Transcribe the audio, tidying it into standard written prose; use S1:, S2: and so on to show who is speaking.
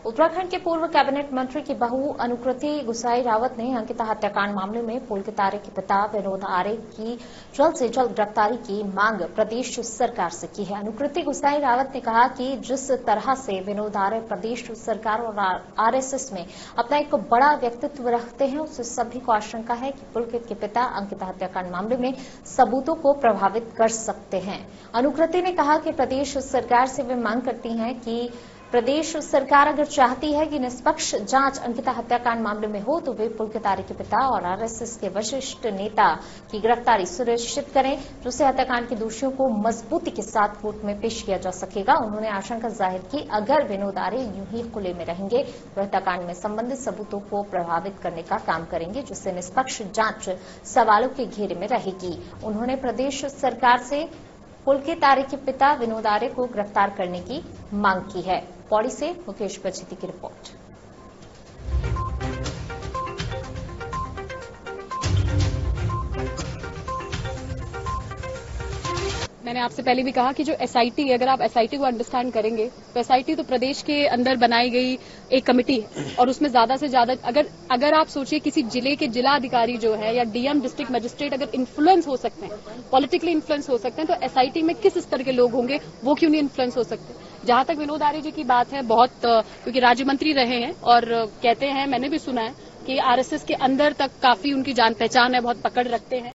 S1: उत्तराखंड के पूर्व कैबिनेट मंत्री की बहू अनुकृति गुसाई रावत ने अंकिता हत्याकांड मामले में पुलकित आर्य के पिता विनोद आर्य की जल्द से जल्द गिरफ्तारी की मांग प्रदेश सरकार से की है। अनुकृति गुसाई रावत ने कहा कि जिस तरह से विनोद आर्य प्रदेश सरकार और आरएसएस में अपना एक बड़ा व्यक्तित्व रखते हैं, उससे सभी को आशंका है कि पुलकित के पिता अंकिता हत्याकांड मामले में सबूतों को प्रभावित कर सकते हैं। अनुकृति ने कहा कि प्रदेश सरकार से वे मांग करती हैं कि प्रदेश सरकार अगर चाहती है कि निष्पक्ष जांच अंकिता हत्याकांड मामले में हो तो वे पुलकित आर्य के पिता और आरएसएस के वरिष्ठ नेता की गिरफ्तारी सुनिश्चित करें, जिससे हत्याकांड के दोषियों को मजबूती के साथ कोर्ट में पेश किया जा सकेगा। उन्होंने आशंका जाहिर की अगर विनोद आर्य यूं ही खुले में रहेंगे तो हत्याकांड में संबंधित सबूतों को प्रभावित करने का काम करेंगे, जिससे निष्पक्ष जांच सवालों के घेरे में रहेगी। उन्होंने प्रदेश सरकार से पुलकित आर्य के पिता विनोद आर्य को गिरफ्तार करने की मांग की है। पौड़ी से मुकेश बचेती की रिपोर्ट।
S2: मैंने आपसे पहले भी कहा कि जो एसआईटी, अगर आप एसआईटी को अंडरस्टैंड करेंगे तो एसआईटी तो प्रदेश के अंदर बनाई गई एक कमेटी है और उसमें ज्यादा से ज्यादा अगर आप सोचिए किसी जिले के जिला अधिकारी जो है या डीएम डिस्ट्रिक्ट मजिस्ट्रेट अगर इन्फ्लुएंस हो सकते हैं, पॉलिटिकली इन्फ्लुएंस हो सकते हैं, तो एसआईटी में किस स्तर के लोग होंगे, वो क्यों नहीं इन्फ्लुएंस हो सकते। जहां तक विनोद आर्य जी की बात है, बहुत क्योंकि राज्य मंत्री रहे हैं और कहते हैं, मैंने भी सुना है कि आरएसएस के अंदर तक काफी उनकी जान पहचान है, बहुत पकड़ रखते हैं।